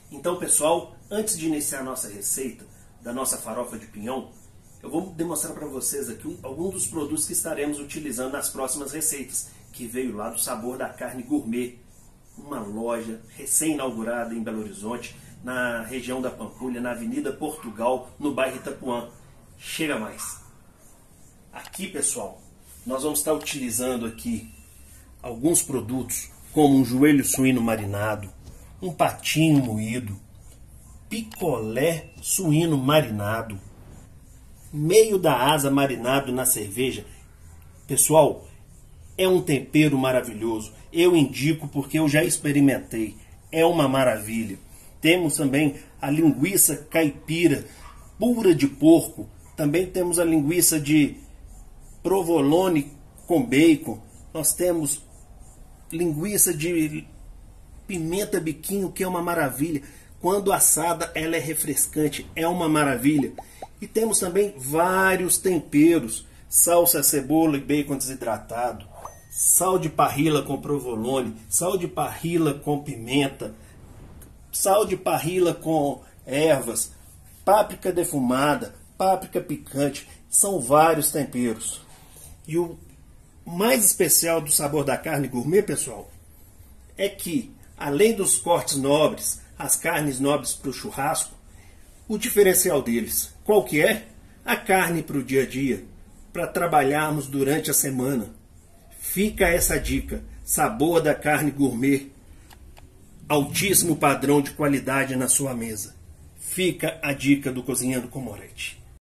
Então, pessoal, antes de iniciar a nossa receita da nossa farofa de pinhão, eu vou demonstrar para vocês aqui alguns dos produtos que estaremos utilizando nas próximas receitas, que veio lá do Sabor da Carne Gourmet, uma loja recém-inaugurada em Belo Horizonte, na região da Pampulha, na Avenida Portugal, no bairro Itapuã. Chega mais! Aqui, pessoal, nós vamos estar utilizando aqui alguns produtos, como um joelho suíno marinado, um patinho moído, picolé suíno marinado, meio da asa marinado na cerveja. Pessoal, é um tempero maravilhoso. Eu indico porque eu já experimentei. É uma maravilha. Temos também a linguiça caipira pura de porco. Também temos a linguiça de provolone com bacon. Nós temos linguiça de pimenta biquinho, que é uma maravilha. Quando assada, ela é refrescante, é uma maravilha. E temos também vários temperos: salsa, cebola e bacon desidratado, sal de parrilla com provolone, sal de parrilla com pimenta, sal de parrilla com ervas, páprica defumada, páprica picante. São vários temperos. E o mais especial do Sabor da Carne Gourmet, pessoal, é que, além dos cortes nobres, as carnes nobres para o churrasco, o diferencial deles, qual que é? A carne para o dia a dia, para trabalharmos durante a semana. Fica essa dica: Sabor da Carne Gourmet, altíssimo padrão de qualidade na sua mesa. Fica a dica do Cozinhando com Moretti.